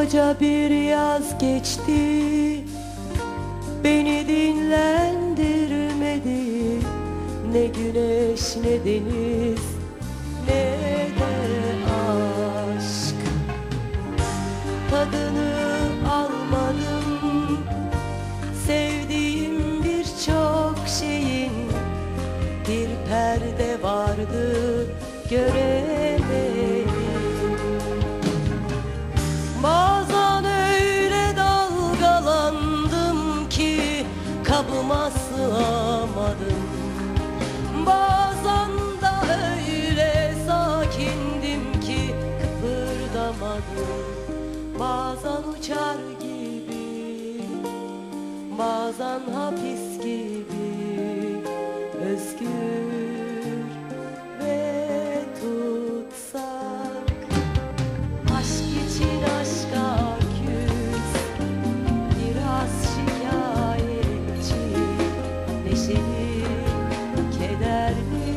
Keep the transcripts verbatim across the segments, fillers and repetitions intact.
Koca bir yaz geçti, beni dinlendirmedi. Ne güneş ne deniz ne de aşk. Tadını almadım sevdiğim birçok şeyin. Bir perde vardı göremedim. Bazen öyle dalgalandım ki kabıma sığamadım. Bazen de öyle sakindim ki kıpırdamadım. Bazen uçar gibi, bazen hapis gibi, özgür ve tutsak. Aşk için aşka küs, biraz şikayetçi, neşeli, kederli.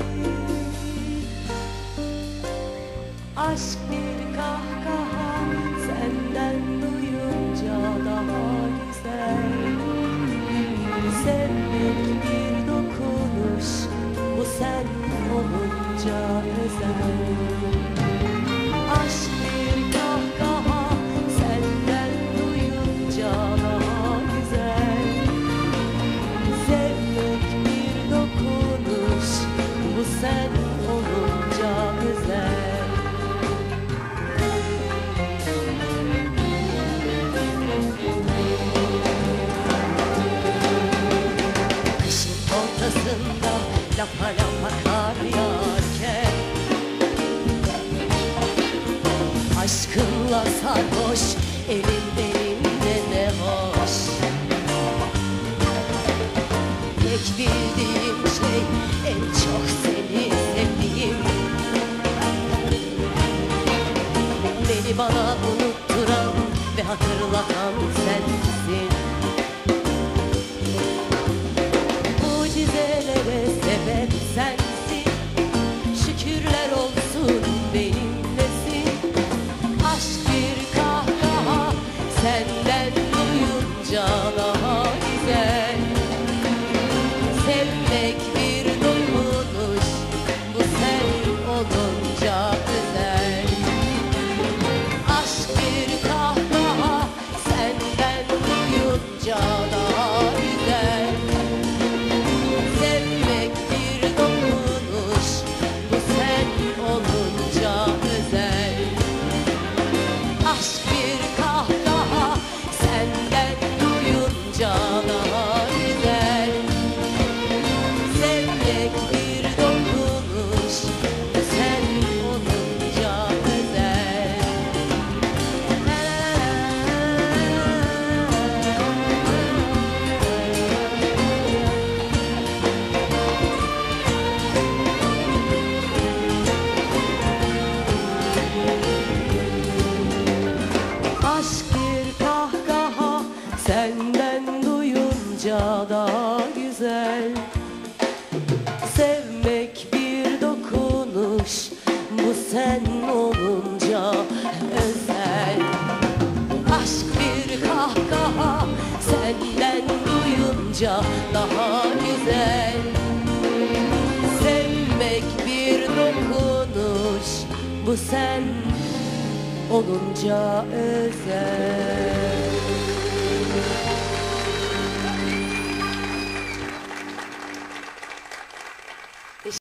Aşk bir kahkaha, senden duyunca daha güzel. Sevmek bir dokunuş, bu sen olunca özel. Aşk bir kahkaha, senden duyunca daha güzel. Sevmek bir dokunuş, bu sen olunca özel. Kışın ortasında lapa lapa kar yağarken, aşkınla sarhoş, elin elimde ne hoş. Tek bildiğim şey en çok seni sevdiğim. Beni bana unutturan ve hatırlatan sensin. Mucizelere sebep sensin. Şükürler olsun benimlesin. Aşk bir kahkaha, senden duyunca daha güzel. Sevmek bir dokunuş, bu sen olunca özel. Aşk bir kahkaha, senden duyunca daha güzel. Sevmek bir dokunuş, bu sen olunca özel. Aşk bir kahkaha, senden duyunca daha güzel. Sevmek bir dokunuş, bu sen olunca özel. Aşk bir kahkaha, senden duyunca daha güzel. Sevmek bir dokunuş, bu sen olunca özel. Aşk bir kahkaha, senden duyunca daha güzel. Sevmek bir dokunuş, bu sen olunca özel.